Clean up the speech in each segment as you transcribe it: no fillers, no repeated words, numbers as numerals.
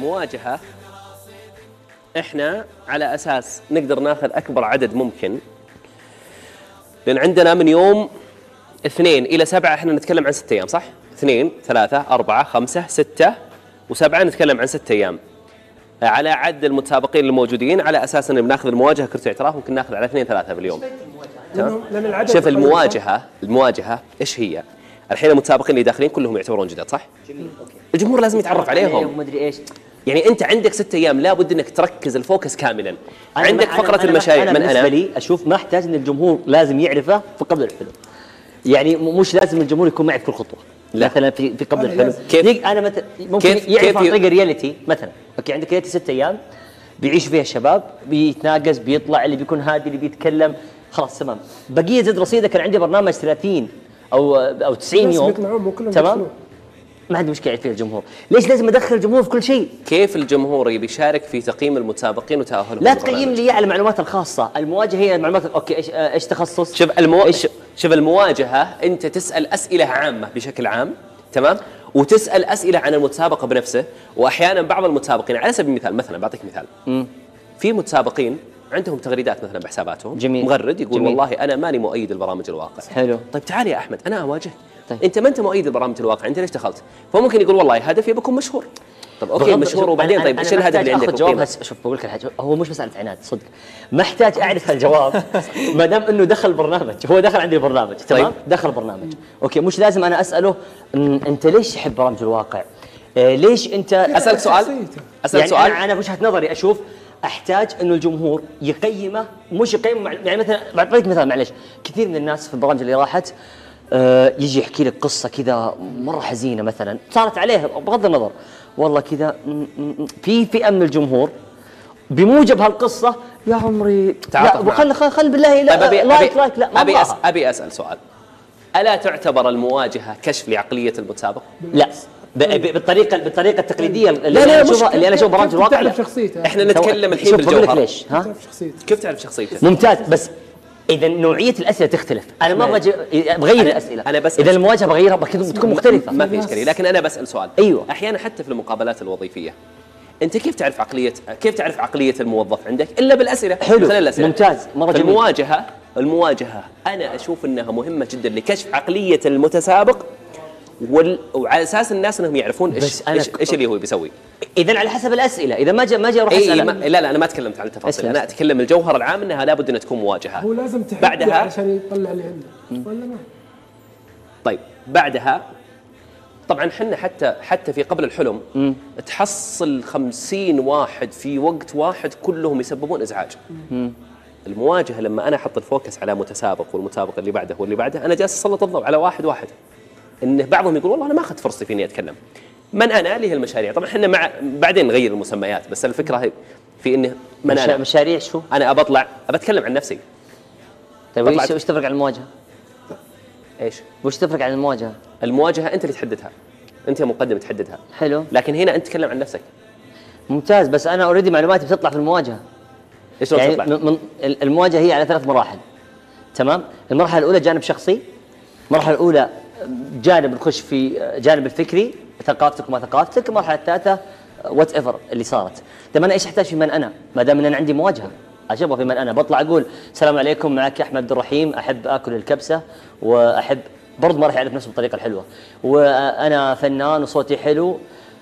المواجهة احنا على اساس نقدر ناخذ اكبر عدد ممكن، لان عندنا من يوم 2 إلى 7 احنا نتكلم عن 6 ايام، صح؟ 2 3 4 5 6 و7 نتكلم عن 6 ايام على عدد المتسابقين الموجودين، على اساس ان بناخذ المواجهه كرسي اعتراف ممكن ناخذ على 2 3 باليوم. شوف المواجهه ايش هي؟ الحين المتسابقين اللي داخلين كلهم يعتبرون جداد، صح؟ جميل. الجمهور لازم يتعرف عليهم وما ادري ايش. يعني انت عندك 6 ايام لابد انك تركز الفوكس كاملا. عندك فقره المشاريع. أنا بالنسبه لي اشوف ما احتاج ان الجمهور لازم يعرفه في قبل الحلم. يعني مش لازم الجمهور يكون معي في كل خطوه. لا. مثلا في قبل الحلم كيف انا مثلا ممكن يعرف عن طريق الرياليتي مثلا. اوكي عندك رياليتي 6 ايام بيعيش فيها الشباب، بيتناقز، بيطلع، اللي بيكون هادي، اللي بيتكلم، خلاص تمام. بقيه زد رصيدك كان عندي برنامج 30 او 90 يوم تمام. ما عندي مشكله فيها الجمهور. ليش لازم ادخل الجمهور في كل شيء؟ كيف الجمهور يبي يشارك في تقييم المتسابقين وتاهلهم؟ لا تقيم لي على المعلومات الخاصه. المواجهه هي المعلومات. اوكي ايش تخصص؟ شوف المواجهه انت تسال اسئله عامه بشكل عام، تمام؟ وتسال اسئله عن المتسابق بنفسه، واحيانا بعض المتسابقين على سبيل المثال، مثلا بعطيك مثال. في متسابقين عندهم تغريدات مثلا بحساباتهم. جميل. مغرد يقول جميل. والله انا ماني مؤيد لبرامج الواقع. حلو. طيب تعال يا احمد انا اواجهك. طيب. انت ما انت مؤيد لبرامج الواقع، انت ليش دخلت؟ فممكن يقول والله هدفي بكون مشهور. طب اوكي مشهور وبعدين طيب ايش الهدف اللي عندك؟ جواب شوف بقول لك حاجه، هو مش مساله عناد صدق، ما احتاج اعرف الجواب ما دام انه دخل برنامج، هو دخل عندي البرنامج تمام. طيب. دخل برنامج اوكي، مش لازم انا اساله انت ليش تحب برامج الواقع؟ ليش انت اسالك سؤال يعني سؤال. انا وجهه نظري اشوف احتاج انه الجمهور يقيمه، مش يقيمه يعني مثلا بعطيك مثال معلش، كثير من الناس في البرامج اللي راحت يجي يحكي لك قصه كذا مره حزينه مثلا صارت عليه، بغض النظر والله كذا، في فئه من الجمهور بموجب هالقصه يا عمري خل بالله لايك لا ابي اسال سؤال. الا تعتبر المواجهه كشف لعقليه المتسابق؟ لا بالطريقه التقليديه اللي انا اشوف برامج الواقع. احنا نتكلم الحين بالجوهر. ليش كيف تعرف شخصيته؟ ممتاز، بس اذا نوعيه الاسئله تختلف. انا ما ابغى بغير الاسئله. انا بس اذا المواجهه بغيرها بتكون مختلفه. ما في اشكاليه، لكن انا بسال سؤال. ايوه احيانا حتى في المقابلات الوظيفيه انت كيف تعرف عقليه الموظف عندك الا بالاسئله؟ حلو ممتاز مره جميل. المواجهه انا اشوف انها مهمه جدا لكشف عقليه المتسابق وعلى اساس الناس انهم يعرفون ايش اللي هو بيسوي. اذا على حسب الاسئله، اذا ما جاء اروح اسال. لا انا ما تكلمت عن التفاصيل، انا اتكلم الجوهر العام انها لابد ان تكون مواجهه. هو لازم بعدها عشان يطلع اللي عنده ولا ما؟ طيب بعدها طبعا احنا حتى في قبل الحلم تحصل 50 واحد في وقت واحد كلهم يسببون ازعاج. المواجهه لما انا احط الفوكس على متسابق والمتسابق اللي بعده واللي بعده، انا جالس اسلط الضوء على واحد انه بعضهم يقول والله انا ما اخذت فرصتي في اني اتكلم. من انا اللي هي المشاريع. طبعا احنا بعدين نغير المسميات، بس الفكره هي في انه من انا مشاريع شو؟ انا اتكلم عن نفسي. طيب ايش تفرق عن المواجهه؟ ايش؟ وش تفرق عن المواجهه؟ المواجهه انت اللي تحددها، انت مقدم تحددها. حلو. لكن هنا انت تتكلم عن نفسك. ممتاز، بس انا اوريدي معلوماتي بتطلع في المواجهه. ايش يعني تطلع؟ المواجهه هي على 3 مراحل تمام. المرحله الاولى جانب شخصي، المرحله الاولى جانب نخش في جانب الفكري ثقافتك وما ثقافتك، المرحله الثالثه وات ايفر اللي صارت. طيب انا ايش احتاج في من انا؟ ما دام ان انا عندي مواجهه اشبه في من انا، بطلع اقول السلام عليكم معك احمد عبد الرحيم، احب اكل الكبسه واحب برضه ما راح يعرف نفسه بالطريقه الحلوه، وانا فنان وصوتي حلو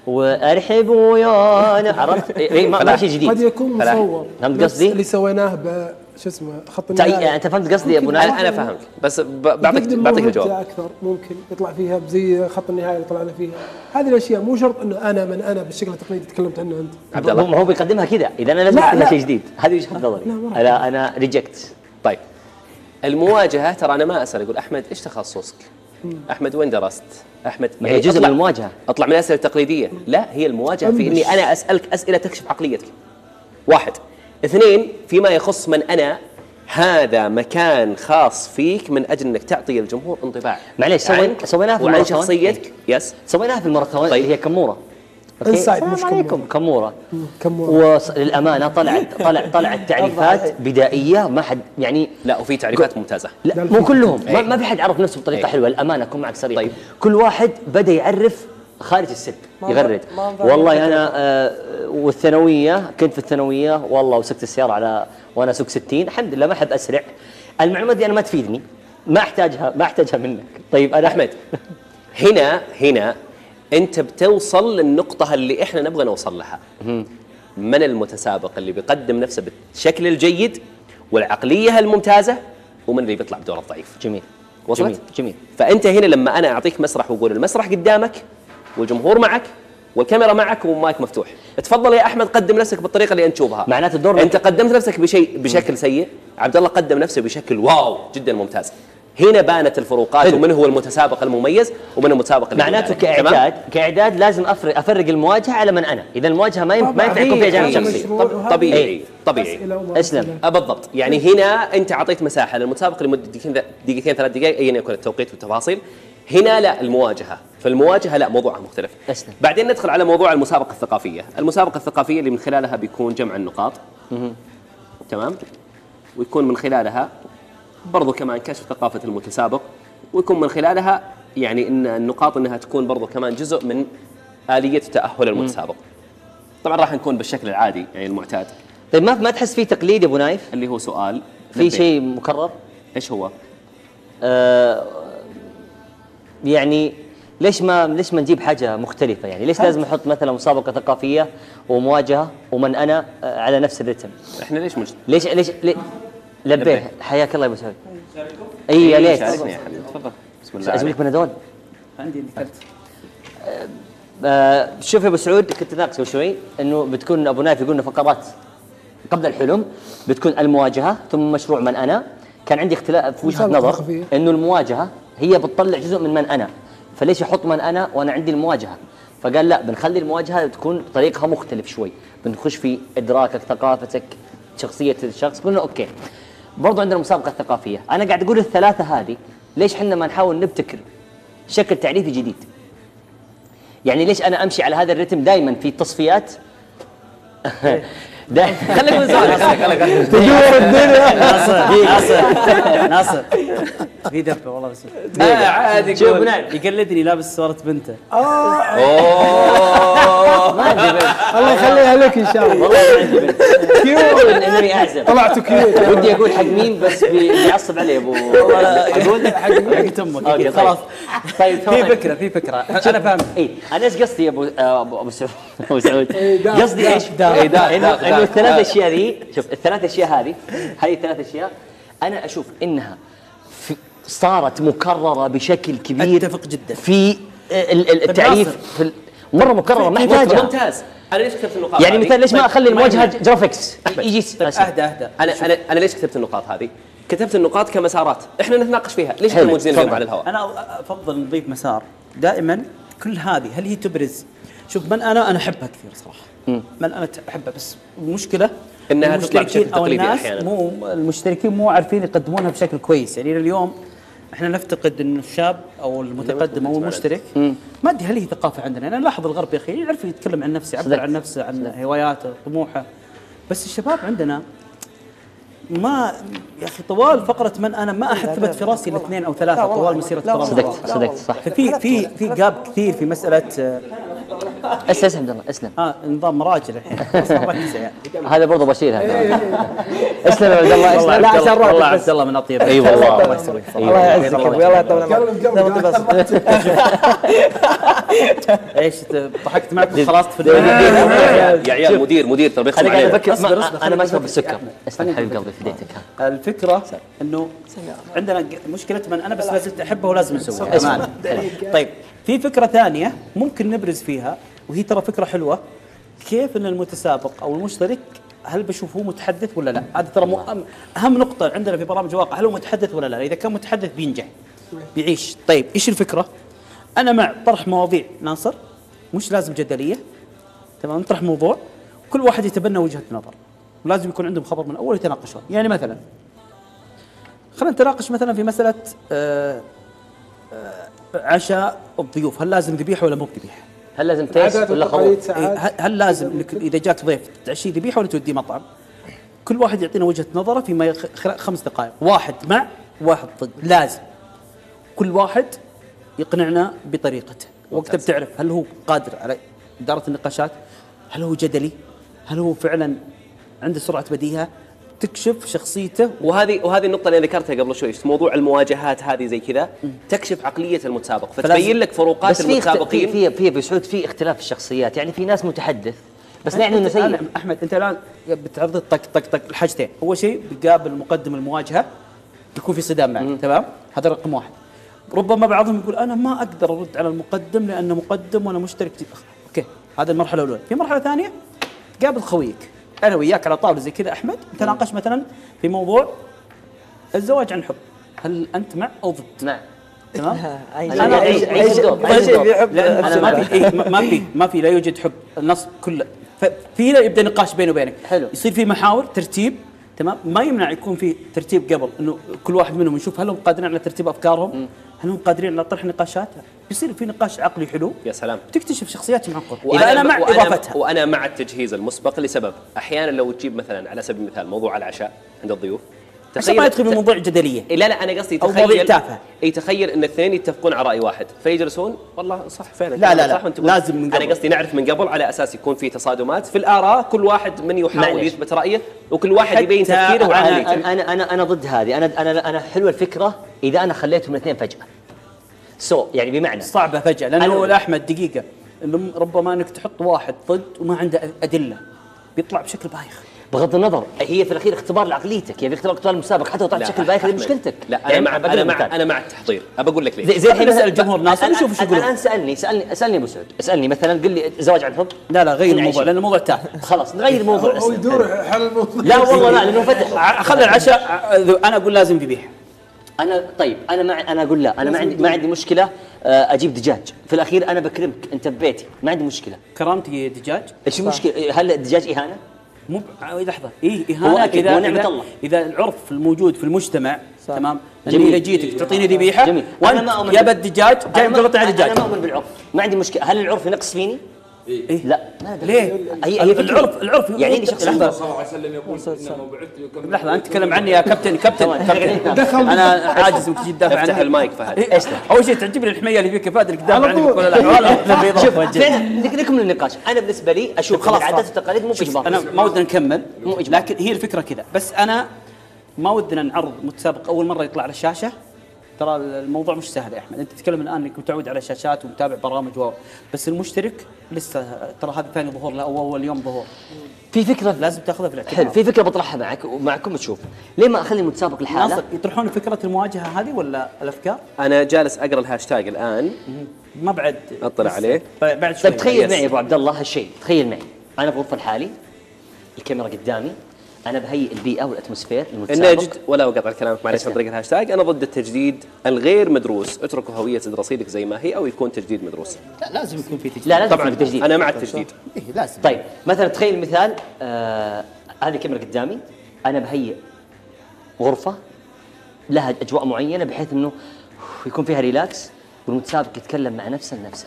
وارحبوا يا انا عرفت. ما شيء جديد. قد يكون مصور. فهمت قصدي؟ اللي سويناه شو اسمه خط النهايه. انت فهمت قصدي يا ابو نايف؟ انا فهمت، بس بعطيك الجواب اكثر. ممكن يطلع فيها زي خط النهايه اللي طلعنا فيها. هذه الاشياء مو شرط انه انا من انا بالشكل التقليدي تكلمت عنه انت. عبد الله ما هو بيقدمها كذا، اذا انا لازم اعطيها شيء جديد. هذه وجهه نظري. انا ريجكت. طيب المواجهه ترى انا ما اسال اقول احمد ايش تخصصك؟ احمد وين درست؟ احمد هي جزء من المواجهه. اطلع من الاسئله التقليديه. لا، هي المواجهه في اني انا اسالك اسئله تكشف عقليتك. 1 2 فيما يخص من انا، هذا مكان خاص فيك من اجل انك تعطي الجمهور انطباع. معليش سويناها في الماراثون شخصيتك. يس سويناها في الماراثون. طيب. اللي هي كموره. السلام عليكم كموره. وللامانه طلعت تعريفات بدائيه ما حد يعني. لا وفي تعريفات ممتازه. لا مو كلهم. ما في حد عرف نفسه بطريقه حلوه. الامانه اكون معك صريح. طيب. كل واحد بدا يعرف خارج السلك ما يغرد. ما أنظر والله انا والثانويه كنت في الثانويه والله وسكت السياره على وانا اسوق 60 الحمد لله ما احب اسرع. المعلومات دي انا ما تفيدني ما احتاجها منك. طيب انا احمد هنا انت بتوصل للنقطه اللي احنا نبغى نوصل لها. من المتسابق اللي بيقدم نفسه بالشكل الجيد والعقليه الممتازه، ومن اللي بيطلع بدور الضعيف. جميل وصلت؟ جميل. فانت هنا لما انا اعطيك مسرح واقول المسرح قدامك والجمهور معك والكاميرا معك والمايك مفتوح، تفضل يا احمد قدم نفسك بالطريقه اللي انت تشوفها. معناته الدور انت قدمت نفسك بشكل سيء، عبد الله قدم نفسه بشكل واو جدا ممتاز. هنا بانت الفروقات ومن هو المتسابق المميز ومن المتسابق اللي معناته كاعداد لازم افرق المواجهه على من انا. اذا المواجهه ما ينفع يكون فيها جانب شخصي. طبيعي اسلم. بالضبط. يعني هنا انت اعطيت مساحه للمتسابق لمده دقيقتين 3 دقائق ايا يكن التوقيت والتفاصيل. هنا لا، المواجهه، فالمواجهه لا، موضوعها مختلف. أسلم. بعدين ندخل على موضوع المسابقه الثقافيه. المسابقه الثقافيه اللي من خلالها بيكون جمع النقاط. تمام. ويكون من خلالها برضو كمان كشف ثقافه المتسابق، ويكون من خلالها يعني ان النقاط انها تكون برضو كمان جزء من اليه تاهل المتسابق. طبعا راح نكون بالشكل العادي يعني المعتاد. طيب ما تحس في تقليد يا ابو نايف؟ اللي هو سؤال في شيء مكرر؟ ايش هو؟ يعني ليش ما نجيب حاجه مختلفه؟ يعني ليش لازم نحط مثلا مسابقه ثقافيه ومواجهه ومن انا على نفس الرتم؟ احنا ليش لبيه. حياك الله يا ابو سعود. اي يا ليت شاركني يا حبيبي تفضل. بسم الله. اسوي لك بنادول عندي ذكرت. شوف يا ابو سعود، كنت ناقص شوي انه بتكون ابو نايف يقول لنا فقرات قبل الحلم بتكون المواجهه ثم مشروع من انا. كان عندي اختلاف في وجهه نظر انه المواجهه هي بتطلع جزء من انا، فليش يحط من انا وانا عندي المواجهه؟ فقال لا، بنخلي المواجهه تكون طريقها مختلف شوي، بنخش في ادراكك، ثقافتك، شخصيه الشخص. قلنا اوكي. برضو عندنا المسابقه الثقافيه. انا قاعد اقول الثلاثه هذه ليش احنا ما نحاول نبتكر شكل تعريفي جديد؟ يعني ليش انا امشي على هذا الرتم دائما في التصفيات؟ خليك من سؤال تدور الدنيا. ناصر في دبه والله. بس عادي. شوف يقلدني لابس صورة بنته. ما عندي بنت. الله يخليها لك ان شاء الله. والله ما عندي بنت. كيوت انني اعزب. طلعتوا كيوت. ودي اقول حق مين بس بيعصب علي ابو. اقول حق امك. خلاص. طيب في فكره انا فاهم. اي انا ايش قصدي يا ابو سعود؟ قصدي ايش؟ انه الثلاث اشياء ذي، شوف الثلاث اشياء هذه الثلاث اشياء انا اشوف انها صارت مكرره بشكل كبير. اتفق جدا في التعريف مره مكرره ما يحتاجها. ممتاز. انا ليش كتبت النقاط يعني مثلا ليش ما اخلي المواجهه جرافيكس يجي؟ اهدى. انا ليش كتبت النقاط هذه؟ كتبت النقاط كمسارات احنا نتناقش فيها. ليش احنا موجودين اليوم على الهواء؟ انا افضل نضيف مسار دائما. كل هذه هل هي تبرز؟ شوف، من انا احبها كثير صراحه. من انا احبها، بس المشكله انها تطلع بشكل تقليدي احيانا. المشتركين مو عارفين يقدمونها بشكل كويس. يعني اليوم احنا نفتقد ان الشاب او المتقدم او المشترك ما ادري هل هي ثقافه عندنا. انا الاحظ الغرب يا اخي يعرف يتكلم عن نفسه، يعبر عن نفسه، عن هواياته، طموحه. بس الشباب عندنا ما يا اخي طوال فقره من انا ما احد ثبت في راسي الاثنين او ثلاثه طوال مسيره برامج. صدقت صح. في جاب كثير في مساله. اسلم عبد الله اسلم. نظام مراجل الحين. هذا برضه بشير هذا. اسلم يا عبد الله اسلم. لا عشان والله عبد الله من اطيب. اي والله الله يسويك. الله يعزك يلا يطول عمرك. ايش ضحكت معكم خلاص في يا عيال مدير ترى بيخصم انا قاعد علينا. افكر انا ما اشرب السكر. اسلم حبيب قلبي في يديتك. الفكره انه عندنا مشكله من انا بس لازلت احبه ولازم نسويها. طيب في فكره ثانيه ممكن نبرز فيها، وهي ترى فكره حلوه. كيف ان المتسابق او المشترك هل بشوفه متحدث ولا لا؟ هذا ترى اهم نقطه عندنا في برامج الواقع. هل هو متحدث ولا لا؟ اذا كان متحدث بينجح بيعيش. طيب ايش الفكره؟ انا مع طرح مواضيع ناصر، مش لازم جدليه. تمام، نطرح موضوع كل واحد يتبنى وجهه نظر، ولازم يكون عندهم خبر من اول يتناقشون. يعني مثلا خلينا نتناقش مثلا في مساله عشاء الضيوف، هل لازم ذبيحه ولا مو بذبيحه؟ هل لازم تيست ولا خروف؟ هل لازم انك اذا جاك ضيف تعشيه ذبيحه ولا توديه مطعم؟ كل واحد يعطينا وجهه نظره فيما خلال 5 دقائق، واحد مع واحد ضد. لازم كل واحد يقنعنا بطريقته. وقتها بتعرف هل هو قادر على اداره النقاشات، هل هو جدلي، هل هو فعلا عنده سرعه بديهه، تكشف شخصيته. وهذه النقطة اللي ذكرتها قبل شوي، موضوع المواجهات هذه زي كذا تكشف عقلية المتسابق، فتبين لك فروقات بس المتسابقين. في بسعود في اختلاف في الشخصيات، يعني في ناس متحدث بس يعني انه سيء. احمد انت الان بتعرض طق طق طق الحاجتين، اول شيء بيقابل مقدم المواجهه بيكون في صدام معك، تمام؟ هذا رقم واحد. ربما بعضهم يقول انا ما اقدر ارد على المقدم لانه مقدم وانا مشترك. اوكي، هذا المرحله الاولى. في مرحله ثانيه تقابل خويك، انا وياك على طاوله زي كذا احمد، نتناقش مثلا في موضوع الزواج عن حب، هل انت مع او ضد؟ نعم. تمام. انا عيش الدور. ما في لا يوجد حب، النص كله في يبدا نقاش بيني وبينك، حلو. يصير في محاور ترتيب، تمام. ما يمنع يكون في ترتيب قبل، انه كل واحد منهم نشوف هل هم قادرين على ترتيب افكارهم، هل هم قادرين على طرح نقاشات، بيصير في نقاش عقلي حلو. يا سلام. تكتشف شخصياتهم عن قرب. اذا انا مع اضافتها، وانا مع التجهيز المسبق لسبب، احيانا لو تجيب مثلا على سبيل المثال موضوع العشاء عند الضيوف، عشان ما يدخل في موضوع جدليه. لا انا قصدي أو مواضيع تافهة. تخيل ان الاثنين يتفقون على راي واحد فيجلسون، والله صح فعلا. لا صح لازم من قبل. انا قصدي نعرف من قبل على اساس يكون في تصادمات في الاراء، كل واحد من يحاول معلش. يثبت رايه وكل واحد يبين تفكيره وعقليته. انا ضد هذه. انا حلوه الفكره اذا انا خليتهم الاثنين فجاه. يعني بمعنى صعبه فجاه، لانه احمد دقيقه، انه ربما انك تحط واحد ضد وما عنده ادله بيطلع بشكل بايخ. بغض النظر، هي في الاخير اختبار لعقليتك، يعني اختبار المسابق، حتى لو طلعت بشكل بايخ هذه مشكلتك. لا يعني انا مع التحضير. ابى اقول لك ليش. زي الحين نسال الجمهور ناس ونشوف ايش يقولون. الان سالني ابو سعود، اسالني مثلا قل لي زواج عن حب. لا غير الموضوع لان الموضوع تافه. خلاص نغير الموضوع. هو يدور حل الموضوع. لا والله لا، لانه فتح. خلي العشاء، انا اقول لازم ذبيحه. انا اقول لا، انا ما عندي مشكله اجيب دجاج، في الاخير انا بكرمك انت ببيتي، ما عندي مشكله. كرامتي دجاج؟ ايش المشكله؟ هل الدجاج اهانه؟ مو لحظه، اهانه اذا نعمه الله. اذا العرف الموجود في المجتمع، تمام، جميل. اذا جيتك تعطيني ذبيحه جميل. وانت يا الدجاج جاي مجرد على الدجاج. انا ما اؤمن بالعرف، ما عندي مشكله. هل العرف ينقص فيني؟ إيه؟ لا ليه؟ هي العرف يعني عندي شخصيه. لحظه صلى الله عليه وسلم يقول انما بعثت لكم. لحظه، انت تتكلم عني يا كابتن. انا عاجز انك تجي تدافع عني. افتح المايك فهد. اول شيء تعجبني الحميه اللي فيك فهد انك تدافع عني بكل الاحوال. شوف فعلا نكمل النقاش. انا بالنسبه لي اشوف خلاص العادات والتقاليد مو باجبار. انا ما ودنا نكمل، لكن هي الفكره كذا. بس انا ما ودنا نعرض متسابق اول مره يطلع على الشاشه. ترى الموضوع مش سهل يا احمد، انت تتكلم الان انك متعود على الشاشات ومتابع برامج بس المشترك لسه، ترى هذا ثاني ظهور له او اول يوم ظهور. في فكره لازم تاخذها في الاعتبار. حلو، في فكره بطرحها معكم تشوف ليه ما اخلي المتسابق لحاله. ناصر، يطرحون فكره المواجهه هذه ولا الافكار؟ انا جالس اقرا الهاشتاج الان، ما بعد اطلع عليه. بعد شوي. طيب تخيل معي يا ابو عبد الله هالشيء، تخيل معي انا في غرفه لحالي، الكاميرا قدامي، انا بهيئ البيئه والاتموسفير للمتسابق. النجد ولا اقطع كلامك معلش عن طريق الهاشتاج، انا ضد التجديد الغير مدروس، اتركوا هويه رصيدك زي ما هي او يكون تجديد مدروس. لا لازم يكون في تجديد. لا لازم طبعا يكون في تجديد. انا مع التجديد. إيه لازم. طيب مثلا تخيل مثال، هذه الكاميرا قدامي، انا بهيئ غرفه لها اجواء معينه بحيث انه يكون فيها ريلاكس والمتسابق يتكلم مع نفسه لنفسه.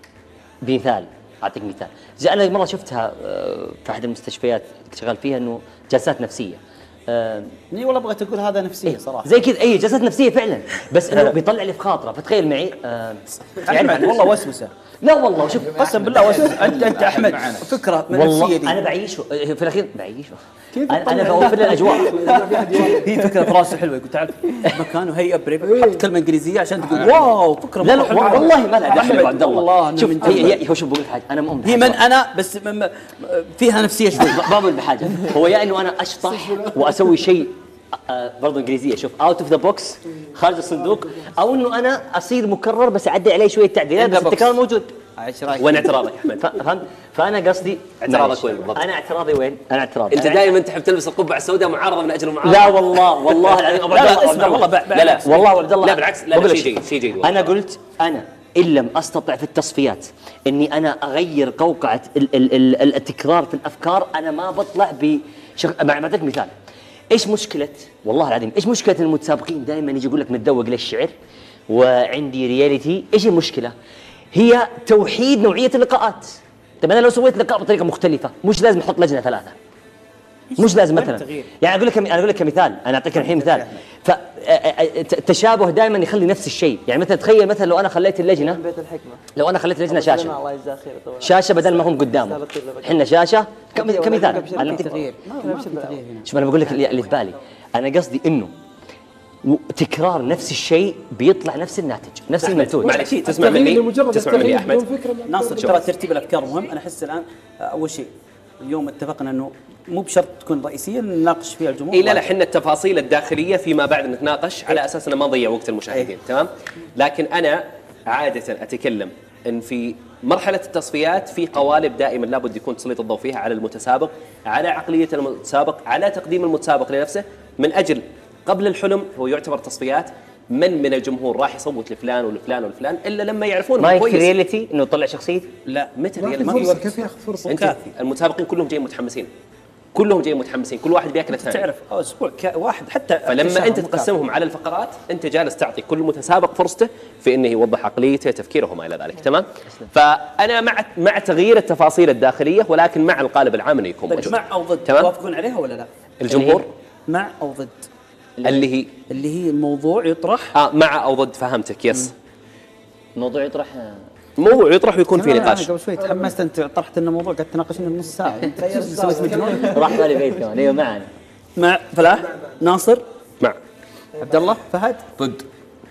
بمثال، اعطيك مثال، زي انا مره شفتها في احد المستشفيات كنت شغال فيها، انه جلسات نفسيه. اي والله بغيت اقول هذا نفسيه صراحه. زي كذا، اي جلسات نفسيه فعلا، بس انه بيطلع لي في خاطره. فتخيل معي يعني والله وسوسه. لا والله شوف قسم بالله وسوسه. انت احمد فكره من والله النفسيه دي. انا بعيشه في الاخير، بعيشه انا بوفر له الاجواء. هي فكره راسه حلوه، يقول تعال مكان وهيئه بريف، حط كلمه انجليزيه عشان تقول واو فكره. لا والله ما لا احمد عبد الله. شوف هي هو شوف بقول حاجه، انا مؤمن هي من انا بس فيها نفسيه شوي. بقول بحاجه، هو يا انه انا اشطح واسوي شيء برضه انجليزيه، شوف اوت اوف ذا بوكس، خارج الصندوق، او انه انا اصير مكرر بس اعدي عليه شويه تعديلات، بس التكرار موجود. ايش رايك؟ وين اعتراضك احمد؟ فهمت؟ فانا قصدي اعتراضك وين بالضبط؟ انا اعتراضي وين؟ انا اعتراضي انت دائما تحب تلبس القبعه السوداء معارضه من اجل المعارضه. لا والله العظيم ابو عبد الله، اسمع والله لا والله عبد الله، لا بالعكس، لا شيء جيد. انا قلت انا ان لم استطع في التصفيات اني انا اغير قوقعه التكرار في الافكار، انا ما بطلع مع اعطيك مثال. ايش مشكله والله العظيم، ايش مشكله المتسابقين دائما يجي يقول لك متذوق للشعر وعندي رياليتي؟ ايش المشكله؟ هي توحيد نوعيه اللقاءات. طيب انا لو سويت لقاء بطريقه مختلفه، مش لازم احط لجنه ثلاثه. مش لازم وين مثلا التغيير؟ يعني اقول لك كمثال، انا اعطيك الحين مثال. فالتشابه دائما يخلي نفس الشيء. يعني مثلا تخيل مثلا لو انا خليت اللجنه بيت الحكمة لو انا خليت اللجنه شاشه الله يجزاه خير طبعا. شاشه بدل ما هم قدامه، احنا شاشه كمثال. انا في أعطيك- تغيير ما في تغيير هنا. شوف انا بقول لك اللي في بالي، انا قصدي انه تكرار نفس الشيء بيطلع نفس الناتج، نفس المنتوج. معلش تسمع التغيير مني لمجرد تسمع مني التغيير احمد. بدون فكرة ما- ناصر ترى ترتيب الافكار مهم. انا احس الان اول شيء اليوم اتفقنا انه مو بشرط تكون رئيسيه نناقش فيها الجمهور. اي لا احنا التفاصيل الداخليه فيما بعد نتناقش على اساس انه ما نضيع وقت المشاهدين، تمام؟ لكن انا عاده اتكلم ان في مرحله التصفيات في قوالب دائما لابد يكون تسليط الضوء فيها على المتسابق، على عقليه المتسابق، على تقديم المتسابق لنفسه، من اجل قبل الحلم هو يعتبر تصفيات من الجمهور راح يصوت لفلان ولفلان ولفلان الا لما يعرفون ما إنه يكفي كويس. رياليتي انه يطلع شخصيتي. لا متى ما في ريال ما في فرصة، وقت. كيف ياخذ فرصة؟ انت كافي. المتسابقين كلهم جايين متحمسين، كلهم جايين متحمسين، كل واحد بياكل الثاني. تعرف اسبوع واحد حتى فلما انت تقسمهم على الفقرات انت جالس تعطي كل متسابق فرصته في انه يوضح عقليته تفكيره وما الى ذلك، تمام؟ فانا مع تغيير التفاصيل الداخليه ولكن مع القالب العام انه يكون طيب موجود. مع او ضد تمام؟ توافقون عليها ولا لا؟ الجمهور مع او ضد اللي اللي هي الموضوع يطرح مع او ضد، فهمتك يس. الموضوع يطرح موضوع يطرح ويكون في أنا نقاش. قبل شوي تحمست انت طرحت انه موضوع قاعد تناقشنا بنص ساعه انت سويت مجنون. راح بالي بعيد كمان. ايوه معنا. مع فلاح ناصر مع عبد الله فهد ضد.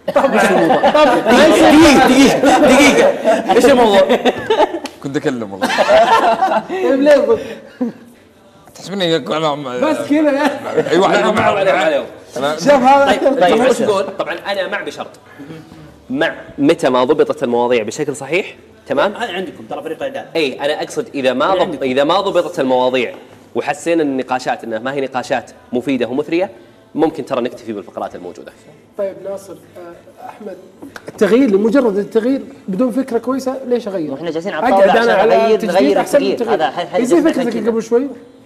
دقيقه ايش الموضوع؟ كنت اكلم والله. طيب ليه ضد؟ تحسبني بس كذا يا أخي. اي واحد معهم عليهم. شوف هذا طيب ايش تقول؟ طبعا انا مع بشرط، مع متى ما ضبطت المواضيع بشكل صحيح، تمام؟ هذا عندكم ترى فريق الاعداد. اي انا اقصد اذا ما ضبطت المواضيع وحسينا النقاشات انها ما هي نقاشات مفيده ومثريه، ممكن ترى نكتفي بالفقرات الموجوده. طيب ناصر، احمد، التغيير لمجرد التغيير بدون فكره كويسه ليش اغير؟ واحنا جالسين على الطاوله اقعد انا عشان على نغير تجديد احسن من التغيير. هذا التغيير. زي فكرتك قبل شوي.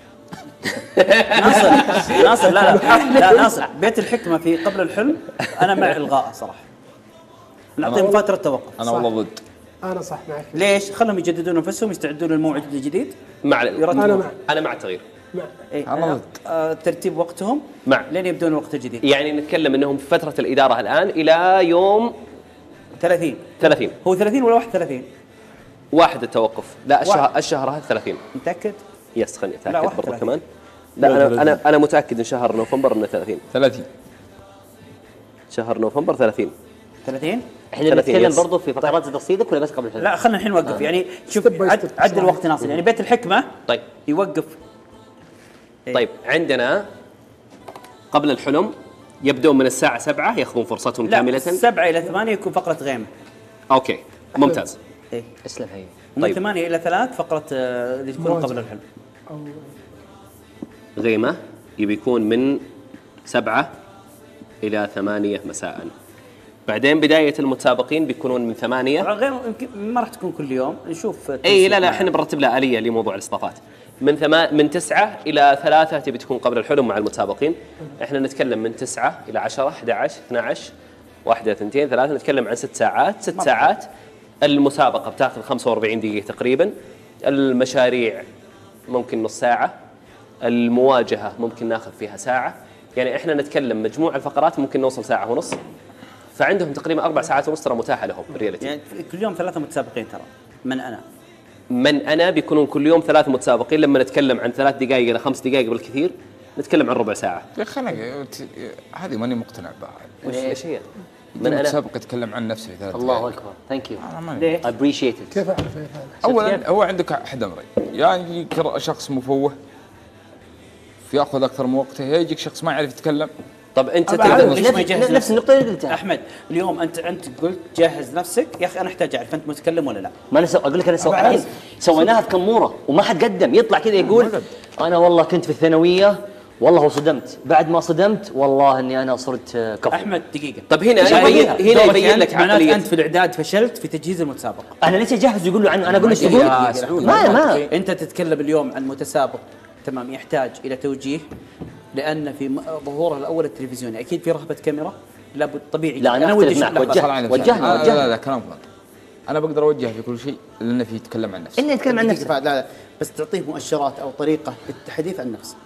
ناصر لا ناصر بيت الحكمه في قبل الحلم انا مع الغائه صراحه. نعطيهم فتره توقف. انا والله ضد. انا صح معك. ليش؟ خلهم يجددون انفسهم يستعدون للموعد الجديد. انا مع انا مع التغيير. إيه أنا ترتيب وقتهم مع. لين يبدون الوقت الجديد. يعني نتكلم انهم في فتره الاداره الان الى يوم 30 30 هو 30 ولا 31؟ واحد التوقف. لا الشهر هذا 30. متاكد؟ يس خليني لا، اتاكد 31. برضه كمان. لا انا متاكد ان شهر نوفمبر انه 30. 30. شهر نوفمبر 30. 30 احنا 30 بنتكلم يس. برضه في فترات تصيدك ولا بس قبل الحلم؟ لا خلينا الحين نوقف يعني شوف Step by step. عدل وقت ناصر يعني بيت الحكمه طيب يوقف. إيه. طيب عندنا قبل الحلم يبدون من الساعه 7 ياخذون فرصتهم لا كامله. 7 الى 8 يكون فقره غيم. اوكي ممتاز. ايه اسلم هي. من طيب. 8 الى 3 فقره اللي تكون قبل الحلم. غيمه يبي يكون من 7 الى 8 مساء. بعدين بدايه المتسابقين بيكونون من 8. طبعا غير يمكن ما راح تكون كل يوم نشوف. اي لا احنا بنرتب لها اليه لموضوع الاصطافات. من 9 الى 3 تبي تكون قبل الحلم مع المتسابقين. احنا نتكلم من 9 الى 10 11 12 1 2 3 نتكلم عن 6 ساعات. 6 ساعات المسابقه بتاخذ 45 دقيقه تقريبا. المشاريع ممكن نص ساعه. المواجهه ممكن ناخذ فيها ساعه. يعني احنا نتكلم مجموع الفقرات ممكن نوصل ساعه ونص. فعندهم تقريبا 4 ساعات ونص ترى متاحه لهم بالرياليتي. يعني كل يوم 3 متسابقين ترى من انا بيكونون كل يوم 3 متسابقين. لما نتكلم عن 3 دقائق الى 5 دقائق بالكثير نتكلم عن ربع ساعه. يا اخي انا هذه ماني مقتنع بها. ايش هي؟ من انا سابق يتكلم عن نفسه في 3 الله اكبر. ثانك يو. ليه؟ ابريشيت كيف اعرف هذا؟ اولا هو عندك احد امرين، يعني شخص مفوه ياخذ اكثر من وقته، يا يجيك شخص ما يعرف يتكلم. طب انت أبعد. تقدر ليش ما يجهز نفس النقطه اللي قلتها. احمد اليوم انت قلت جهز نفسك يا اخي انا احتاج اعرف انت متكلم ولا لا. ما انا اقول لك انا سويناها في كموره وما حد قدم يطلع كذا يقول انا والله كنت في الثانويه والله صدمت، بعد ما صدمت والله اني انا صرت كفو. احمد دقيقه. طب هنا هنا يبين لك عقليه. انت في الاعداد فشلت في تجهيز المتسابق. انا ليش اجهز يقول له عنه؟ انا اقول له ايش تقول؟ ما انت تتكلم اليوم عن متسابق تمام يحتاج الى توجيه لان في ظهوره الاول التلفزيوني اكيد في رهبه كاميرا لابد طبيعي. لا انا ودي اختلف معك. وجهنا لا كلام غلط. انا بقدر اوجه في كل شيء لانه في يتكلم عن نفسه. انه يتكلم عن نفسه. لا بس تعطيه مؤشرات او طريقه للتحديث عن نفسه.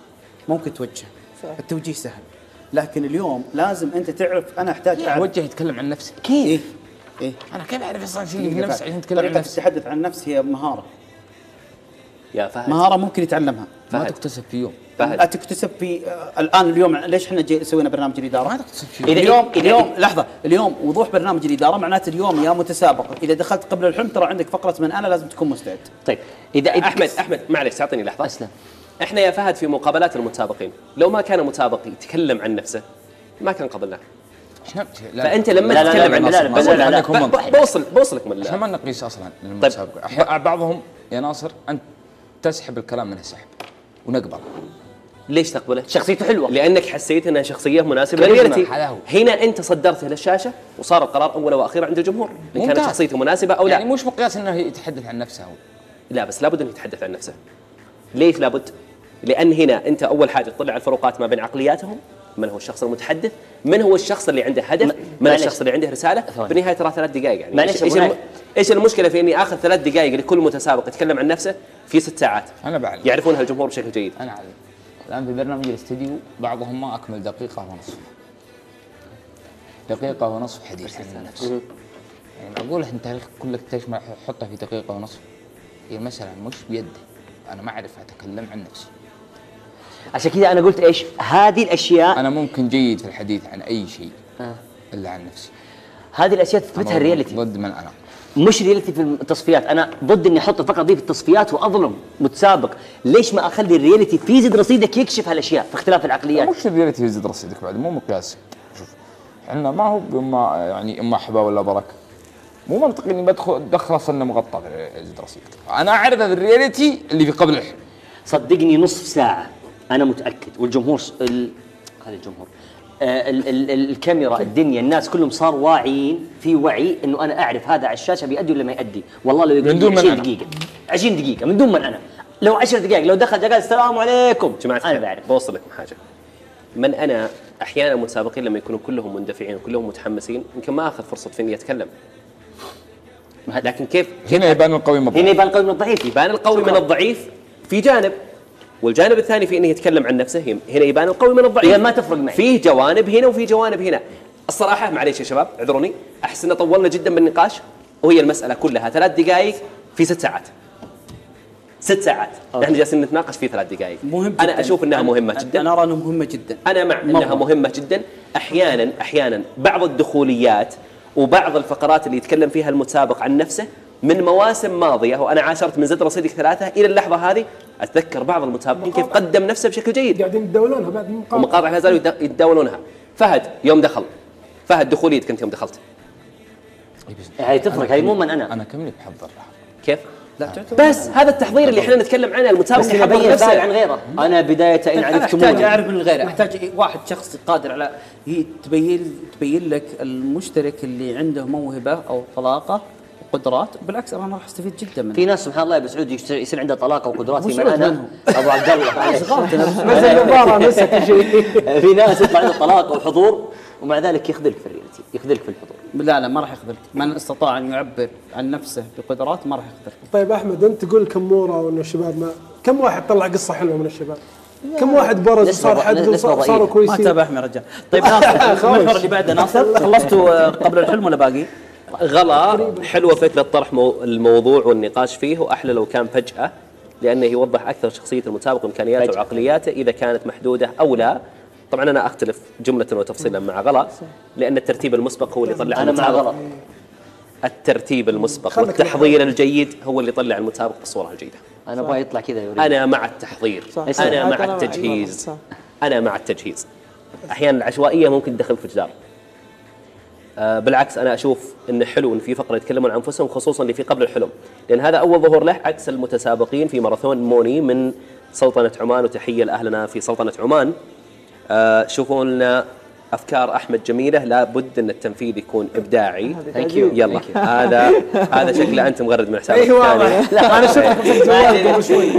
ممكن توجه. التوجيه سهل، لكن اليوم لازم انت تعرف انا احتاج اعرف. وجه يتكلم عن نفسه. كيف؟ ايه انا كيف اعرف اصلا شيء في نفسي عشان اتكلم عن طريقة نفسي؟ التحدث عن النفس هي مهارة. يا فهد، مهارة ممكن يتعلمها. ما فهد. تكتسب في يوم. فهد. لا تكتسب في الان اليوم ليش احنا سوينا برنامج الاداره؟ ما تكتسب في يوم. اليوم لحظه، اليوم وضوح برنامج الاداره معناته اليوم يا متسابق اذا دخلت قبل الحلم ترى عندك فقره من انا لازم تكون مستعد. طيب اذا احمد معلش تعطيني لحظه. اسلم. احنا يا فهد في مقابلات المتسابقين لو ما كان متسابق يتكلم عن نفسه ما كان قبلناه. فانت لما لا، لا، تتكلم لا، عن لا، نفسك لا، لا، لا، لا. خليكم منطقي. بوصلك من عشان ما نقيس اصلا المتسابق. بعضهم يا ناصر انت تسحب الكلام من السحب ونقبل. ليش تقبله؟ شخصيته حلوه لانك حسيت انها شخصيه مناسبه كاريزما، للريالتي. هذا هو. هنا انت صدرته للشاشه وصار القرار اولا واخيرا عند الجمهور ان كانت ممتاز. شخصيته مناسبه او لا. يعني مش مقياس انه يتحدث عن نفسه هو. لا بس لابد انه يتحدث عن نفسه. ليش لابد؟ لان هنا انت اول حاجه تطلع على الفروقات ما بين عقلياتهم، من هو الشخص المتحدث، من هو الشخص اللي عنده هدف، من معلش. الشخص اللي عنده رساله. ثواني. بالنهايه ترى 3 دقائق يعني. معلش ايش المشكله في اني اخذ 3 دقائق لكل متسابق يتكلم عن نفسه في 6 ساعات؟ انا بعلم. يعرفونها الجمهور بشكل جيد. انا اعلم. الان في برنامج الاستديو بعضهم ما اكمل دقيقه ونصف. دقيقه ونصف حديث عن النفس. يعني اقول انت كلك تجمع حطه في دقيقه ونصف. هي المساله مش بيده. انا ما اعرف اتكلم عن نفسي. عشان كذا انا قلت ايش هذه الاشياء. انا ممكن جيد في الحديث عن اي شيء الا عن نفسي. هذه الاشياء تثبتها أنا الرياليتي، ضد من انا. مش رياليتي في التصفيات. انا ضد اني احط الفقره دي في التصفيات واظلم متسابق. ليش ما اخلي الرياليتي في زد رصيدك يكشف هالاشياء في اختلاف العقليات؟ مش الرياليتي يزيد رصيدك بعد مو مقياس. شوف احنا ما هو بما يعني اما حبا ولا بركه. مو منطقي اني ادخل اصلا مغطى في يزيد رصيدك. انا اعرف الرياليتي اللي في قبل الحلم. صدقني نصف ساعه انا متاكد والجمهور هذا الجمهور الكاميرا الدنيا الناس كلهم صار واعيين في وعي انه انا اعرف هذا على الشاشه بيأدي ولا ما يأدي. والله لو من دون يقول من 20 دقيقه 20 دقيقه من دون من انا لو 10 دقائق لو دخل قال السلام عليكم جماعه انا بعرف. بوصل لكم حاجه. من انا احيانا المتسابقين لما يكونوا كلهم مندفعين وكلهم متحمسين يمكن ما اخذ فرصه في اني اتكلم. لكن كيف هنا يبان القوي من هنا الضعيف. يبان القوي من الضعيف. يبان القوي من الضعيف في جانب، والجانب الثاني في انه يتكلم عن نفسه هنا يبان القوي من الضعيف. إذا ما تفرق معي. فيه جوانب هنا وفي جوانب هنا. الصراحه معليش يا شباب اعذروني، احس ان طولنا جدا بالنقاش وهي المساله كلها 3 دقائق في 6 ساعات. 6 ساعات نحن جالسين نتناقش في 3 دقائق. مهم جدا. انا اشوف انها مهمه جدا. انا ارى انها مهمه جدا. انا مع انها مهمه جدا. احيانا بعض الدخوليات وبعض الفقرات اللي يتكلم فيها المتسابق عن نفسه من مواسم ماضيه، وانا عاشرت من زد رصيدك 3 الى اللحظه هذه اتذكر بعض المتسابقين كيف قدم نفسه بشكل جيد قاعدين يتداولونها بعد المقابله. ومقاطع لا زالوا يتداولونها. فهد يوم دخل، فهد دخوليتك انت يوم دخلت هاي تفرق، هاي مو من انا. انا كملي بحضر لها. كيف؟ لا تعتبر بس هذا التحضير اللي احنا نتكلم عنه. المتسابق بس يحضر يبين نفسه فارق عن غيره. انا بدايه ان انا عرفت احتاج موجه. اعرف من غيره، احتاج واحد شخص قادر على تبين لك المشترك اللي عنده موهبه او طلاقه وقدرات. بالعكس انا راح استفيد جدا منه. في ناس سبحان الله يا ابو سعود يصير عنده طلاقه وقدرات أبو في سعود انا منهم. ابو عبد الله معليش. بس النظاره نسيت شيء. في ناس يطلع عنده طلاقه وحضور ومع ذلك يخذلك في الريالتي، يخذلك في الحضور. لا ما راح يخذلك. من استطاع ان يعبر عن نفسه بقدرات ما راح يخذلك. طيب احمد انت تقول كموره وانه الشباب ما كم واحد طلع قصه حلوه من الشباب؟ كم واحد برز نسبة وصار حد نسبة وصاروا ضئيلة. ما كويسين؟ تابع احمد رجال. طيب ناصر المحور اللي بعده ناصر خلصتوا قبل الحلم ولا باقي؟ غلا حلوه فكره طرح الموضوع والنقاش فيه، واحلى لو كان فجاه لانه يوضح اكثر شخصيه المتسابق وامكانياته فجأة. وعقلياته اذا كانت محدوده او لا. طبعا انا اختلف جمله وتفصيلا مع غلا لان الترتيب المسبق هو اللي يطلع انا مع المتسابق. غلط. الترتيب المسبق خلك والتحضير الجيد هو اللي يطلع المتسابق بالصوره الجيده. انا ابغى يطلع كذا يوريني. انا مع التحضير، صح. انا مع أنا مع التجهيز، صح. انا مع التجهيز. احيانا العشوائيه ممكن تدخل في جدار. بالعكس انا اشوف انه حلو ان في فقره يتكلمون عن انفسهم خصوصا اللي في قبل الحلم، لان هذا اول ظهور له عكس المتسابقين في ماراثون موني من سلطنه عمان. وتحيه لاهلنا في سلطنه عمان. شوفوا لنا افكار احمد جميله، لابد ان التنفيذ يكون ابداعي. ثانك يو. يلا هذا شكله انت مغرد من حسابك اي واضح. الثاني. انا شفت الجوال قبل شوي.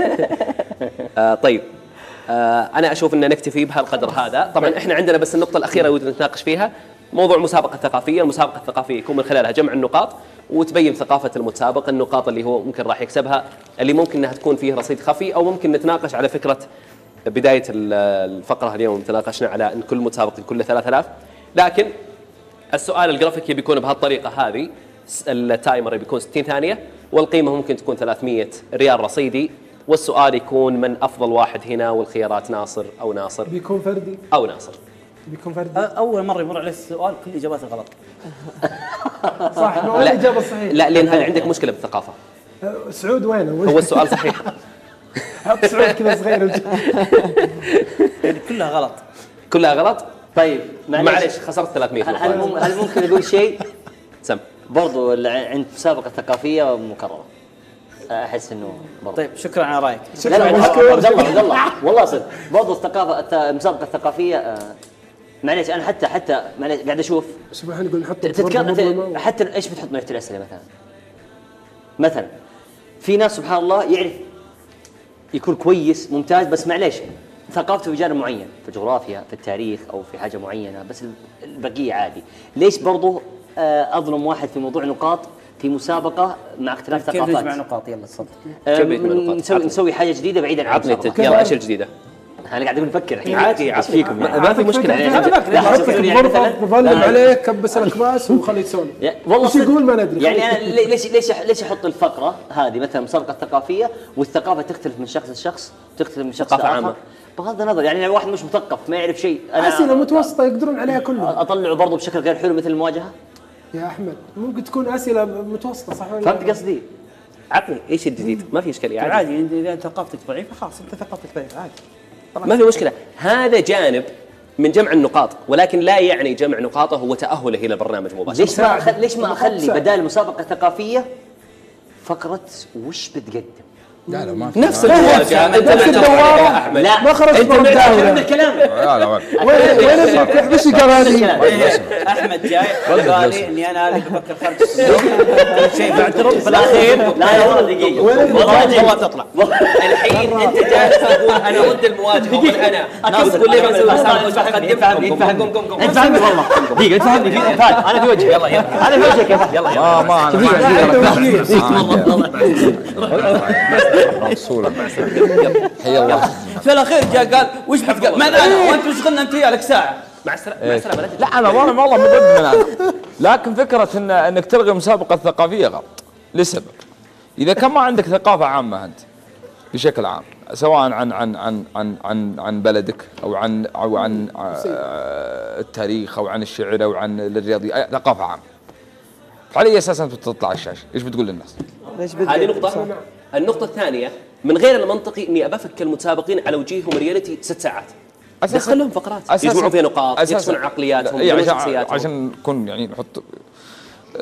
طيب انا اشوف ان نكتفي بهالقدر هذا. طبعا احنا عندنا بس النقطه الاخيره ودنا نتناقش فيها موضوع مسابقه ثقافيه. المسابقه الثقافيه يكون من خلالها جمع النقاط وتبين ثقافه المتسابق، النقاط اللي هو ممكن راح يكسبها، اللي ممكن انها تكون فيه رصيد خفي، او ممكن نتناقش على فكره بدايه الفقره اليوم تناقشنا على ان كل متسابق كله 3000، لكن السؤال الجرافيكي بيكون بهالطريقه هذه. التايمر بيكون 60 ثانيه، والقيمه ممكن تكون 300 ريال رصيدي، والسؤال يكون من افضل واحد هنا، والخيارات ناصر او ناصر بيكون فردي. او ناصر. بيكون فردي. اول مره يمر عليه السؤال كل اجاباته غلط. صح، ما هو الاجابه الصحيحه. لا، لان هل عندك مشكله بالثقافه؟ سعود وينه؟ هو السؤال صحيح. حط سعود كذا صغير. يعني كلها غلط. كلها غلط. طيب معليش خسرت 300. هل ممكن اقول شيء؟ سم. برضو عند مسابقه ثقافيه مكرره، احس انه برضو. طيب شكرا على رايك. لا عبد الله والله صدق برضو الثقافه المسابقه الثقافيه معليش انا حتى معليش قاعد اشوف شوف احنا نقول نحط تذكر حتى ايش بتحط نوعيه الاسئله مثلا في ناس سبحان الله يعرف يكون كويس ممتاز، بس معليش ثقافته في جانب معين، في الجغرافيا في التاريخ او في حاجه معينه، بس البقيه عادي. ليش برضو اظلم واحد في موضوع نقاط في مسابقه مع اختلاف ثقافات؟ كيف نجمع نقاط؟ يلا تفضل. نسوي حاجه جديده بعيدا عن عطني المسابقة. يلا ايش الجديده؟ انا قاعد اقول نفكر الحين عادي ايش فيكم يعني؟ ما في مشكله حطك الغرفه تظلم عليك كبس الكباس وخليه يسولف. والله ايش يقول ما ندري. يعني انا ليش احط الفقره هذه مثلا مسابقه ثقافيه، والثقافه تختلف من شخص لشخص، تختلف من شخص ثقافة لاخر عامة. بغض النظر. يعني واحد مش مثقف ما يعرف شيء، انا اسئله متوسطه يقدرون عليها كلهم. اطلعه برضه بشكل غير حلو مثل المواجهه. يا احمد ممكن تكون اسئله متوسطه صح ولا فهمت قصدي؟ عطني ايش الجديد؟ ما في اشكاليه عادي. عادي اذا ثقافتك ضعيفه خلاص انت ثقافتك ضعيفه عادي. ما في مشكله. هذا جانب من جمع النقاط، ولكن لا يعني جمع نقاطه هو تاهله الى البرنامج مباشره. ليش ما اخلي بدال مسابقه ثقافيه فقره وش بتقدم؟ لا ما في. نفس المواجهه. انت نفس الدوام. يا احمد. لا ما خرجت انت من من الدورة. الكلام لا وين ايش قال هذه؟ احمد جاي قال لي اني انا اللي بفكر خارج الصندوق كل شيء بعترض في الاخير. لا والله دقيقه والله تطلع. الحين انت جالس تقول انا ضد المواجهه انا تقول لي بنسوي مسابقه انت فهمني والله دقيقه انت فهمني انا في وجهك يلا انا في وجهك يا فهد يلا حي الله. في الاخير جاء قال وش بتقول؟ ما انا وانت وش قلنا انت لك ساعه. مع السلامه. لا انا والله مو ضد من هذا، لكن فكره انك تلغي مسابقه ثقافيه غلط لسبب. اذا كان ما عندك ثقافه عامه انت بشكل عام، سواء عن بلدك او عن التاريخ او عن الشعر او عن الرياضيات، ثقافه عامه، فعلى اي اساس انت بتطلع على الشاشه؟ ايش بتقول للناس؟ هذه نقطه. النقطه الثانيه من غير المنطقي اني ابفك المتسابقين على وجيههم رياليتي 6 ساعات. دخلهم فقرات يجمعوا فيها نقاط، يكسرون عقلياتهم، عشان نكون يعني نحط